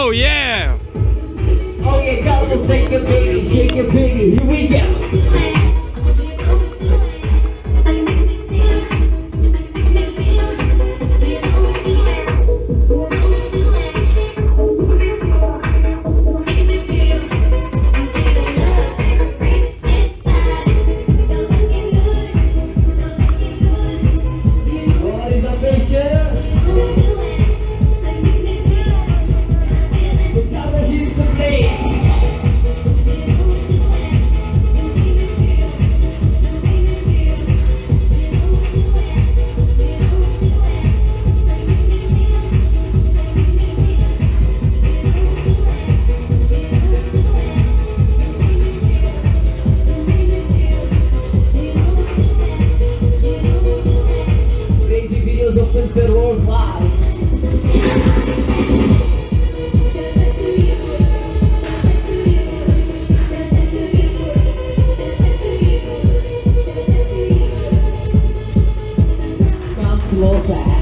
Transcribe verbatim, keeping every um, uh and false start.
Oh yeah! Oh yeah, couple, shake your baby, shake your baby, here we go. Open per worldwide. Comes closer.